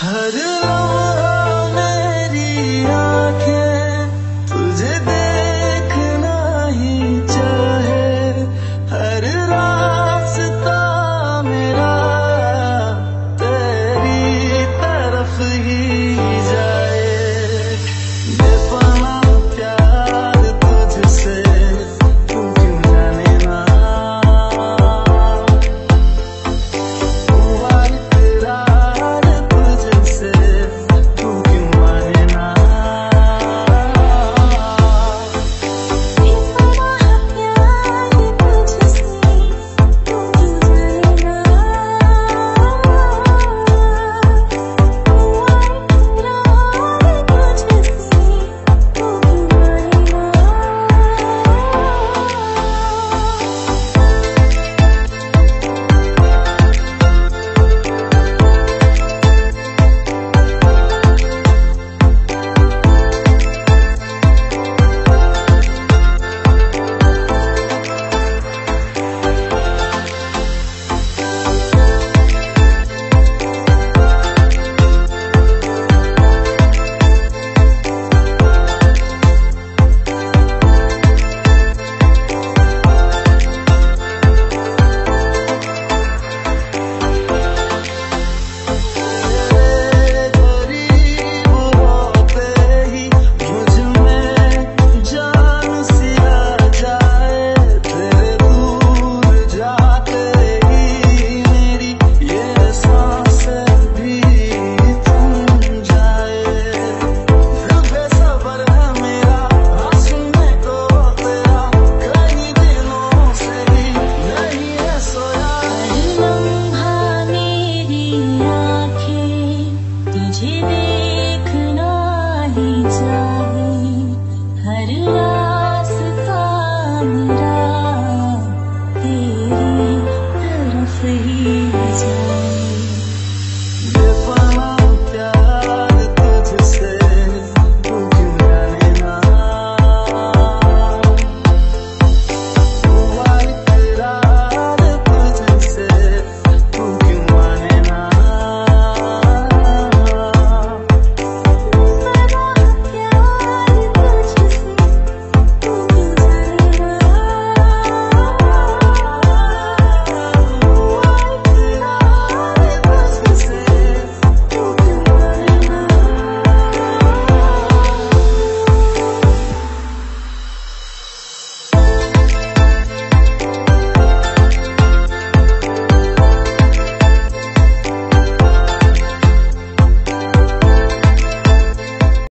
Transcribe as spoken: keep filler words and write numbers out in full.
हर लम्हा मेरी आंखें तुझे देखना ही चाहे, हर रास्ता मेरा तेरी तरफ ही जाए। बेपनाह प्यार तुझसे तू क्यों जाने ना, हुआ इकरार तुझसे तू क्यों माने ना। बेपनाह प्यार तुझसे तू क्यों जाने ना, हुआ इकरार तुझसे तू क्यों माने ना। तुझे देखना ही चाहे, हर रास्ता मेरा तेरी तरफ ही जाए।